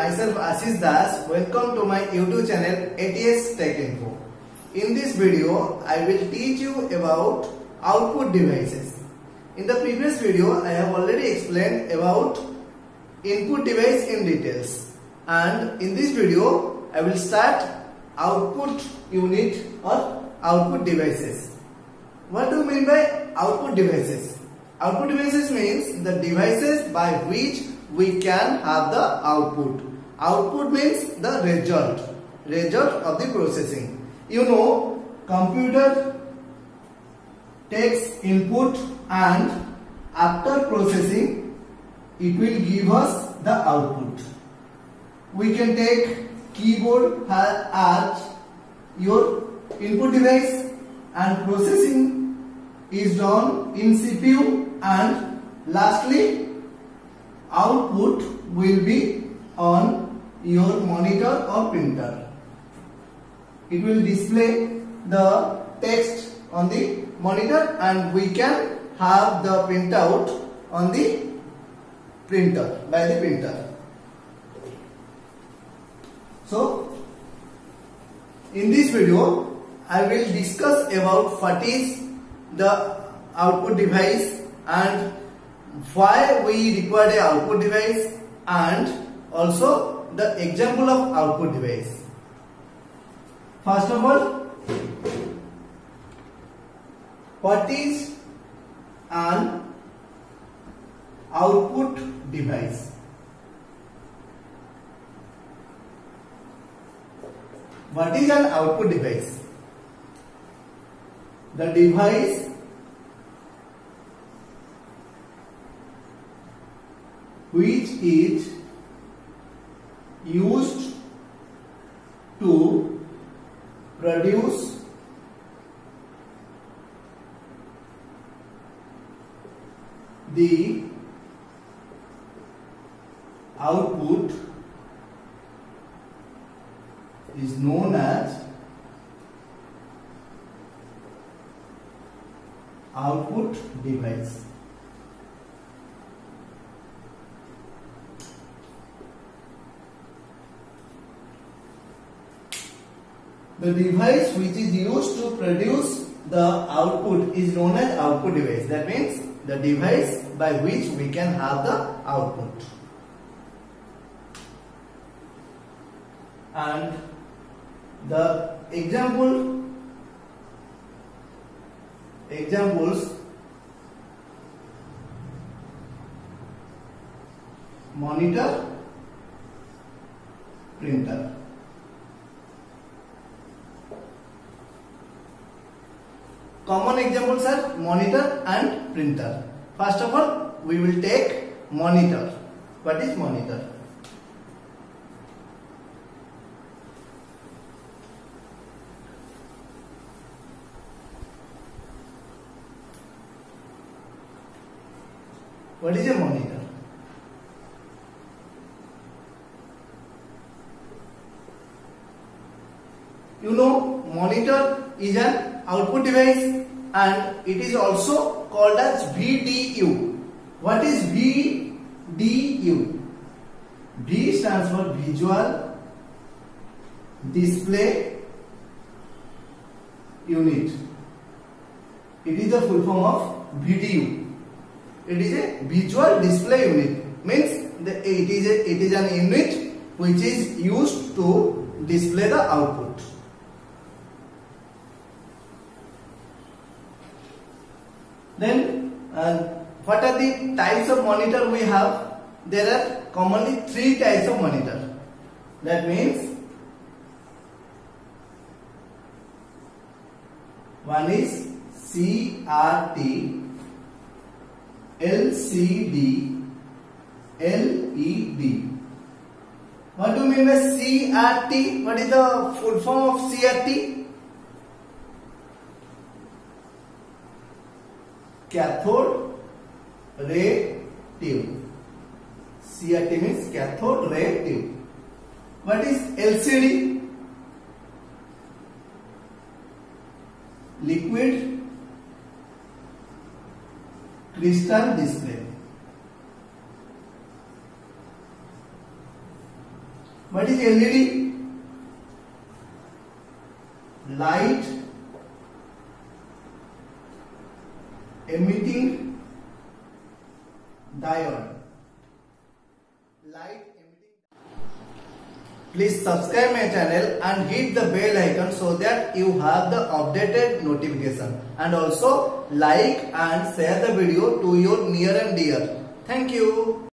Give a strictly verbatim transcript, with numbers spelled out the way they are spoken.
myself Ashish Das. Welcome to my YouTube channel A T S Tech Info. In this video, I will teach you about output devices. In the previous video, I have already explained about input device in details. And in this video, I will start output unit or output devices. What do you mean by output devices? Output devices means the devices by which we can have the output. Output means the result, result of the processing. You know, computer takes input and after processing, it will give us the output. We can take keyboard as your input device and processing is done in C P U, and lastly output will be on your monitor or printer. It will display the text on the monitor and we can have the printout on the printer by the printer. So in this video I will discuss about what is the output device and why we require an output device, and also the example of output device. First of all, what is an output device? What is an output device? The device which is used to produce the output is known as output device. The device which is used to produce the output is known as output device. That means the device by which we can have the output. And the example examples monitor, printer. Common examples are monitor and printer. First of all, we will take monitor. What is monitor? What is a monitor? You know, monitor is an output device and it is also called as V D U. What is V D U? V stands for Visual Display Unit. It is the full form of V D U. It is a Visual Display Unit. Means the, it is a, it is an unit which is used to display the output. Then uh, what are the types of monitor we have? There are commonly three types of monitor. That means one is C R T, L C D, L E D. What do you mean by C R T? What is the full form of C R T? Cathode ray tube. C R T means cathode ray tube. What is L C D? Liquid crystal display. What is L E D? Light emitting diode. Light emitting. Please subscribe my channel and hit the bell icon so that you have the updated notification, and also like and share the video to your near and dear. Thank you.